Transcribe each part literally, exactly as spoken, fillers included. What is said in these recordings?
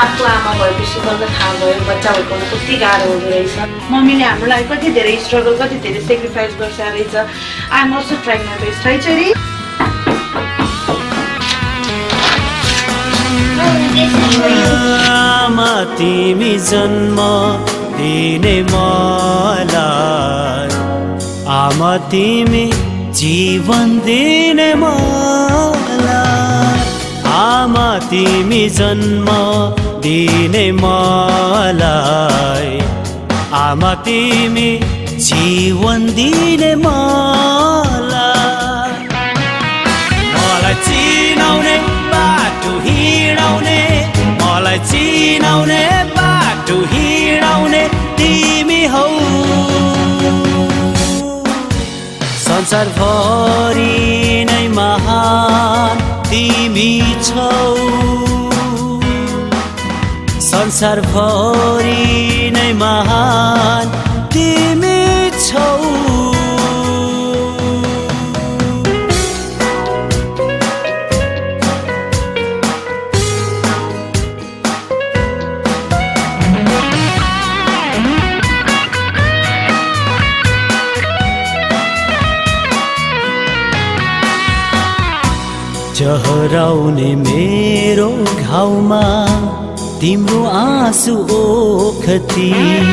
आफू आमा भएपछि बल्ल थाहा भयो बच्चा हुर्काउनु कति गाह्रो हुँदो रहेछ। मम्मीले हाम्रो लागि कति धेरै स्ट्रगल कति धेरै सेक्रिफाइस गर्छ रहेछ। I am also trying my best है छोरी। आमा तिमी जन्म दिने मलाई, आमा तिमी जीवन दिने मलाई, आमा तिमी जन्म दिने मलाई, आमा तिमी जीवन दिने मलाई, मलाई चिनाउने बाटो हिँडाउने, मलाई चिनाउने बाटो हिँडाउने तिमी हौ। संसारभरि नै महान तिमी छौ, संसारभरि नै महान तिमी छौ। जहराउने मेरो घाउमा तिम्रो आँसु ओखती,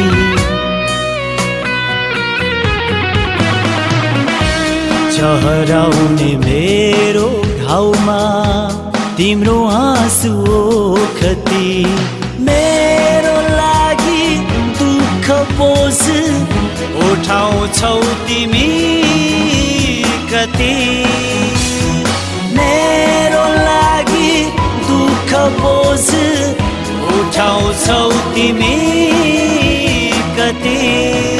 जहराउने मेरो घाउमा तिम्रो आँसु ओखती, मेरो लागि दुःख बोझ उठाउँछौ तिमी कति, मेरो लागि दुःख बोझ उठाउँछौ तिमी कति।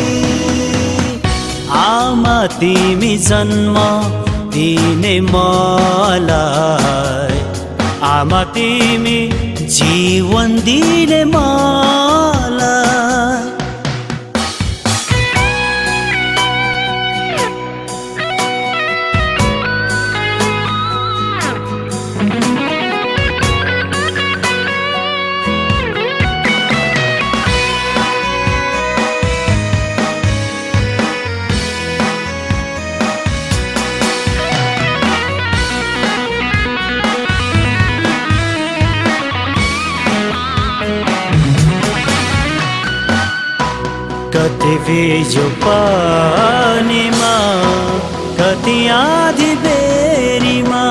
आमा तिमी जन्म दिने मलाई, आमा तिमी जीवन दिने मलाई, कति बिजो पानीमा कति आधी बेरीमा,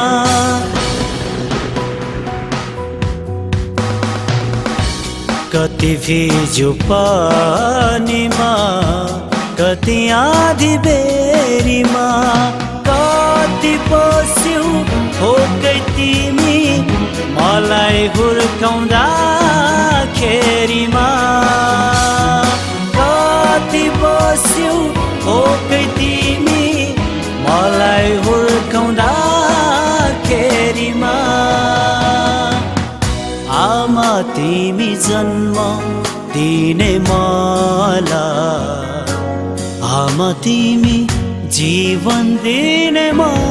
कति बिजो पानीमा कति आधी बेरीमा, कति बस्यौ भोकै तिमी मलाई हुर्काउँदाखेरिमा, कति बस्यौ भोकै तिमी मलाई हुर्काउँदाखेरिमा। आमा तिमी जन्म दिने मलाई, आमा तिमी जीवन दिने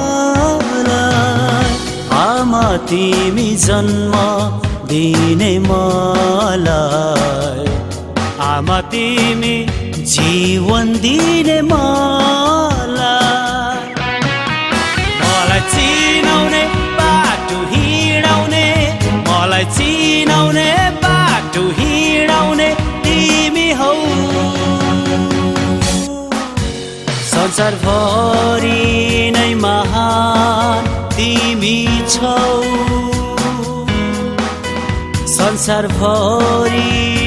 मलाई, आमा तिमी जन्म दिने मलाई, आमा तिमी जीवन दिने मलाई, मलाई चिनाउने बाटो हिँडाउने, मलाई चिनाउने बाटो हिँडाउने तिमी हौ। संसारभरि नै महान तिमी छौ, संसारभरि